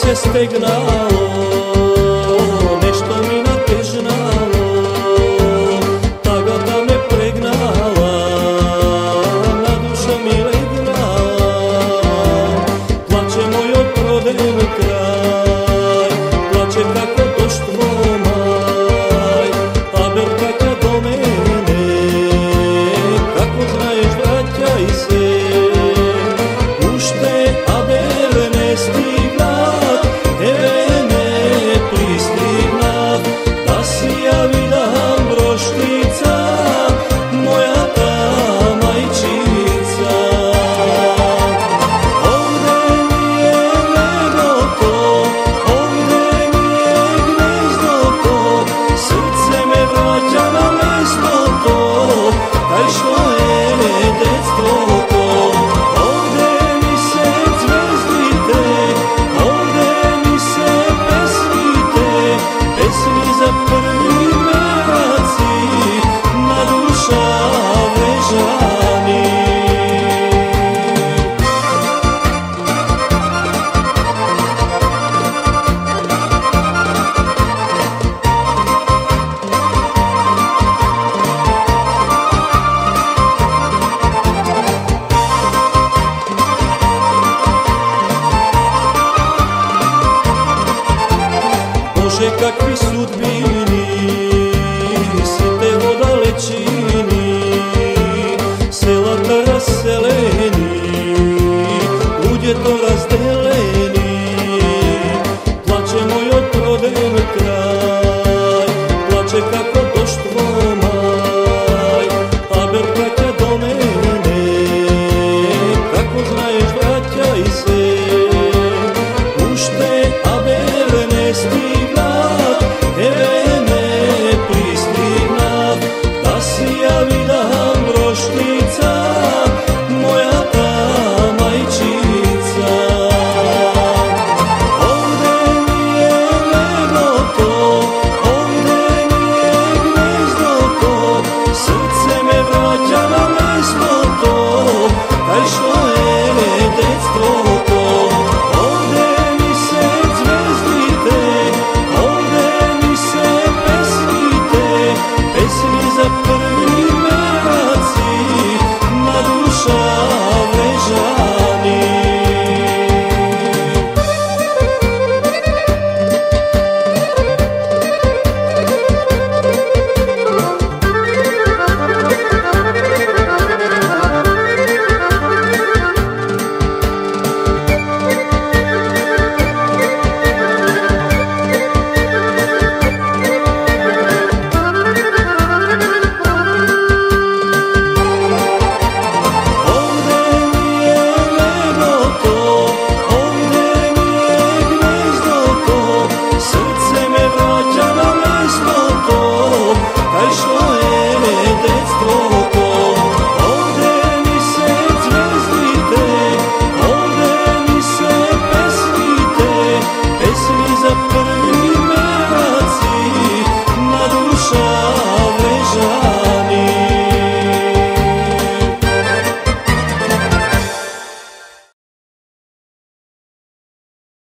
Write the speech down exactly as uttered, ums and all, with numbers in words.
se stegnalo, nešto mi natežnalo, tagata me pregnala, na duša mi legnala. Plače mojoj prodem kraj, plače kako doštvo maj, a berka do mene, kako znaješ vraćaj se. Ušte, a bel ne stignat, eve ne pristignat, da si ja vidam broštica, moja ta majčica. Ovde mi je nebo to, ovde mi je gnezdo to, srce me vraća na mesto to, kaj što je detstvo to. Bože, kakvi sudbini, si te voda lečini, sela ta raseleni.